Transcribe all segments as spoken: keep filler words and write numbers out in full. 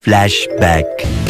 Flashback.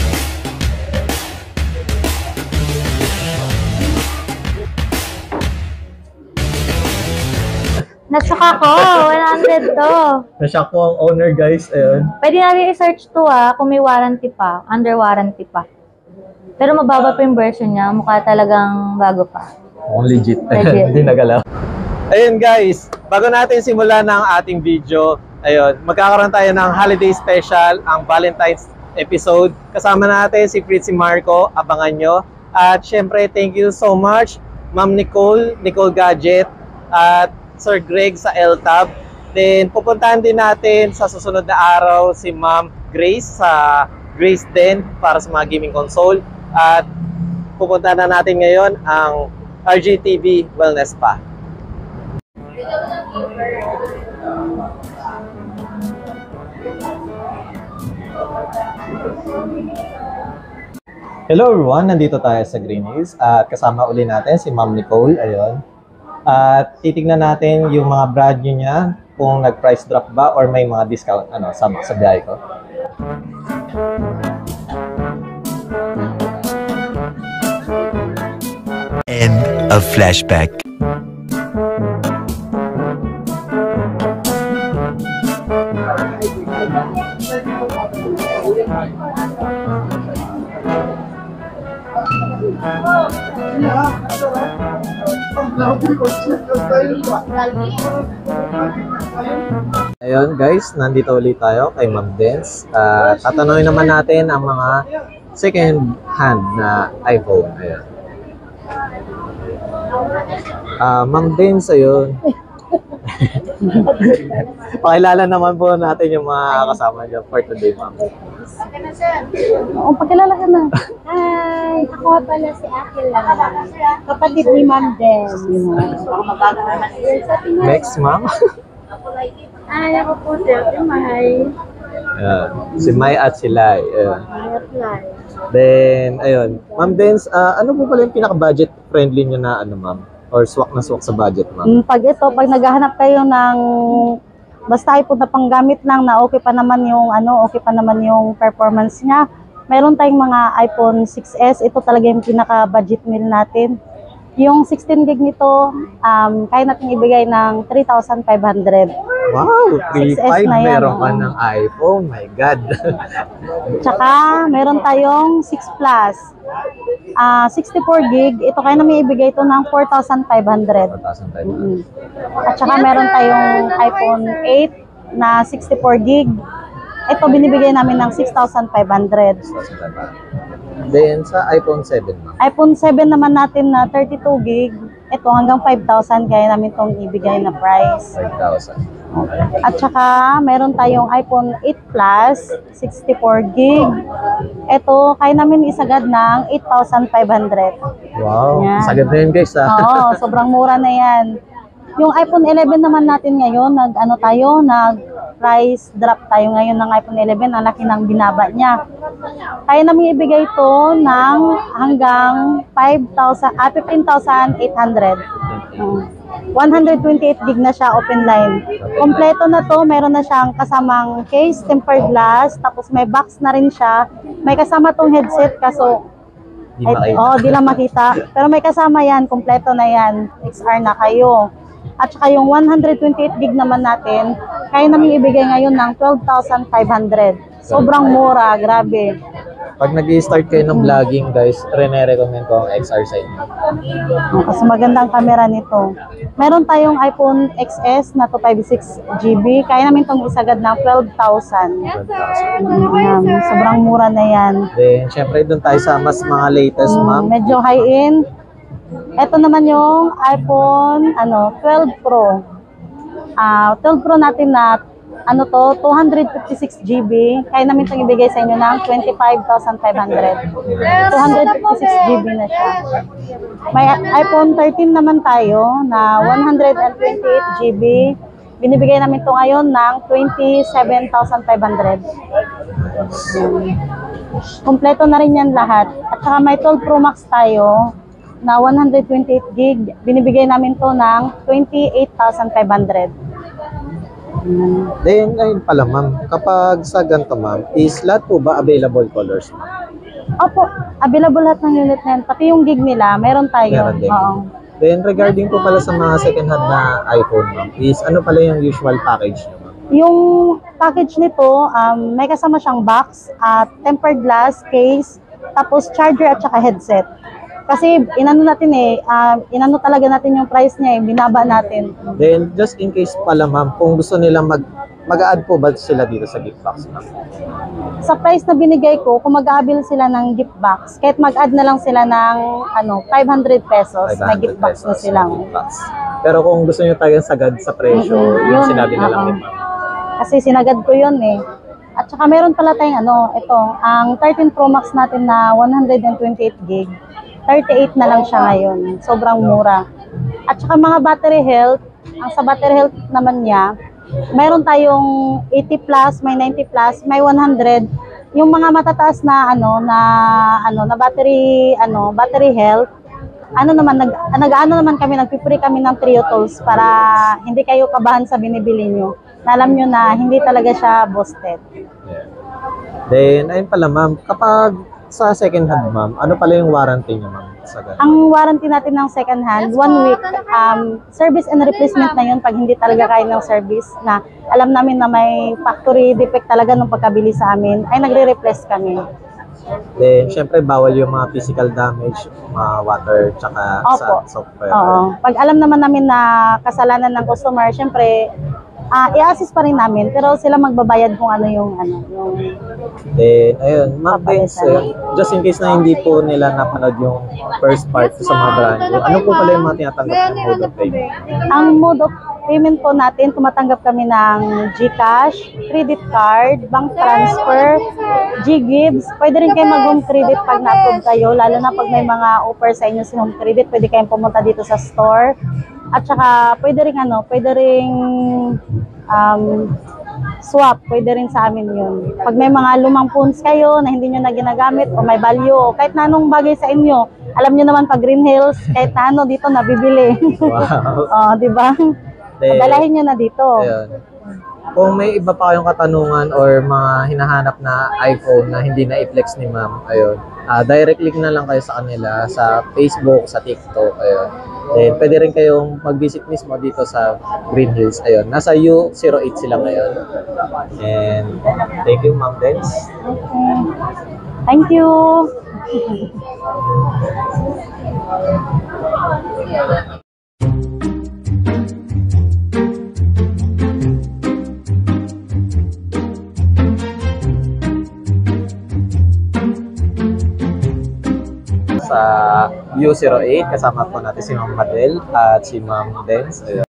Nashock ako, one hundred to. Nashock po ang owner, guys. Ayun. Pwede namin i-search to ah, kung may warranty pa, under warranty pa. Pero mababa pa yung version niya, mukha talagang bago pa. Mukhang legit. Legit. Hindi nagalaw. Ayun guys, bago natin simulan ng ating video, ayun, magkakaroon tayo ng holiday special, ang Valentine's episode. Kasama natin si Fritzy Marco, abangan nyo. At syempre, thank you so much, Ma'am Nicole, Nicole Gadget, at Sir Greg sa L T A B. Then, pupuntahan din natin sa susunod na araw si Ma'am Grace sa Grace Den para sa mga gaming console. At pupuntahan na natin ngayon ang R G T V Wellness Spa. Hello everyone, nandito tayo sa Green Hills at kasama uli natin si Ma'am Nicole, ayun. At titignan natin yung mga brand new niya, kung nag-price drop ba or may mga discount ano sa sa biyahe ko. End of flashback. Ayun guys, nandito ulit tayo kay Ma'am Dens. Uh, tatanungin naman natin ang mga second hand na iPhone. Ayun. Uh, Ma'am Dens, ayun. Pakilala naman po natin yung mga kasama niyo for today, Ma'am. Oo, pakilala ka na. Hi, ako pala si Akil lang. Kapatid ni Ma'am Des. Next, Ma'am. Ay, ako po si May. Ayan. Si May at si Lai. Ayan. May apply. Then, ayun. Ma'am Dens, uh, ano po pala yung pinaka-budget friendly nyo na ano, Ma'am? Or swak na swak sa budget, Ma'am? Pag ito, pag naghahanap kayo ng basta iPhone na panggamit lang na okay pa naman yung ano, okay pa naman yung performance niya. Meron tayong mga iPhone six S, ito talaga yung pinaka-budget meal natin. Yung sixteen gig nito, um, kaya natin ibigay ng three thousand five hundred. Wow, three thousand five hundred meron ka oh. ng iPhone, my God. Tsaka, meron tayong six Plus. Uh, sixty-four gig, ito kaya namin ibigay ito ng four thousand five hundred. four thousand five hundred. Mm-hmm. At saka meron tayong iPhone eight na sixty-four gig. Ito binibigay namin ng six thousand five hundred. Then sa iPhone seven, Ma'am. iPhone seven naman natin na thirty-two gig. Ito hanggang five thousand kaya namin itong ibigay na price. five thousand. At saka meron tayong iPhone eight Plus, sixty-four gig. Ito kaya namin isagad ng eight thousand five hundred. Wow, yan. Sagad na yun guys ha. Oo, sobrang mura na yan. Yung iPhone eleven naman natin ngayon, nag ano tayo, nag price drop tayo ngayon ng iPhone eleven, ang laki ng binaba niya. Kaya namin ibigay ito ng hanggang five thousand, ah, fifteen thousand eight hundred. Hmm. one twenty-eight gig na siya, open line. Kompleto na to, meron na siyang kasamang case, tempered glass, tapos may box na rin siya. May kasama tong headset, kaso Di makita. oh, di lang makita. Pero may kasama yan, kompleto na yan. X R na kayo. At saka yung one twenty-eight gig naman natin, kaya namin ibigay ngayon ng twelve thousand five hundred. Sobrang mura, grabe. Pag nag-i-start kayo ng vlogging guys, rene-recommend ko ang X R sa inyo. Kasi magandang camera nito. Meron tayong iPhone X S na two fifty-six gigabytes. Kaya namin itong isagad ng twelve thousand. Um, sobrang mura na yan. Then, syempre doon tayo sa mas mga latest, Um, Ma'am. medyo high-end. Ito naman yung iPhone ano, twelve Pro. Ah, twelve Pro natin na ano to, two fifty-six gigabytes. Kaya namin itong ibigay sa inyo ng twenty-five thousand five hundred. two fifty-six gigabytes na siya. May iPhone thirteen naman tayo na one twenty-eight gigabytes. Binibigay namin ito ngayon ng twenty-seven thousand five hundred. Kompleto na rin yan lahat. At saka may twelve Pro Max tayo na one twenty-eight gig. Binibigay namin to ng twenty-eight thousand five hundred. Mm. Then, ayun pala ma'am, kapag sa ganito ma'am, is lahat po ba available colors ma'am? Opo, available lahat ng unit na yan. Pati yung gig nila, meron tayo. Meron din. Oo. Then, regarding po pala sa mga second hand na iPhone ma'am, is ano pala yung usual package nyo ma'am? Yung package nito, um, may kasama siyang box, at tempered glass, case, tapos charger at saka headset. Kasi inano natin eh, uh, inano talaga natin yung price niya eh, binaba natin. Then, just in case pala ma'am, kung gusto nila mag mag-add po ba sila dito sa gift box ma'am? Sa price na binigay ko, kung mag-aabil sila ng gift box, kahit mag-add na lang sila ng ano, five hundred pesos, may gift box na silang. Gift box. Pero kung gusto niyo tayo sagad sa presyo, Mm-mm, yung yun, sinabi na lang oo. ni ma'am. Kasi sinagad ko yun eh. At saka meron pala tayong ano, ito, ang thirteen Pro Max natin na one hundred twenty-eight gig, thirty-eight na lang siya ngayon. Sobrang mura. At saka mga battery health, ang sa battery health naman niya, meron tayong eighty plus, may ninety plus, may one hundred. Yung mga matataas na ano na ano na battery ano, battery health, ano naman nag nag-ano naman kami, nagpi-free kami ng Trio Tools para hindi kayo kabahan sa binibili nyo. Na alam nyo na hindi talaga siya busted. Yeah. Then, ayun pala ma'am, kapag sa second hand ma'am, ano pala yung warranty niyo ma'am? Sa ganun? Ang warranty natin ng second hand, one week, um, service and replacement na yun pag hindi talaga kaya ng service na alam namin na may factory defect talaga nung pagkabili sa amin, ay nagre-replace kami. Then, syempre, bawal yung mga physical damage, mga water, tsaka Opo. sa software. Oo. Pag alam naman namin na kasalanan ng customer, syempre, ah i-assist pa rin namin, pero sila magbabayad kung ano yung ano, yung Then, ayun, ma'am, thanks. Papalitan. Ayun, just in case na hindi po nila napanood yung first part sa mga brand new, ano po pala yung mga tinatanggap ng mode of payment? ang mode of payment po natin, tumatanggap kami ng GCash, credit card, bank transfer, G-Gives. Pwede rin kayo mag-home credit pag na-approve kayo, lalo na pag may mga offer sa inyo si home credit, pwede kayong pumunta dito sa store. At saka pwede rin ano, pwede rin um, swap, pwede rin sa amin yun. Pag may mga lumang phones kayo na hindi nyo na ginagamit o may value o kahit na anong bagay sa inyo, alam nyo naman pag Green Hills, kahit na ano dito nabibili. Wow. Oh, di ba? Then, Dalahin nyo na dito. ayun. Kung may iba pa kayong katanungan or mga hinahanap na iPhone na hindi na i-flex ni ma'am, ayun, ah, direct link na lang kayo sa kanila sa Facebook, sa TikTok, ayun. Then, pwede rin kayong mag-visit mismo dito sa Green Hills, ayun. Nasa U zero eight sila ngayon. And, thank you, Ma'am Dens. Okay. Thank you. Sa U zero eight, kasama po natin si Ma'am Madel at si Ma'am Dens. Ayun.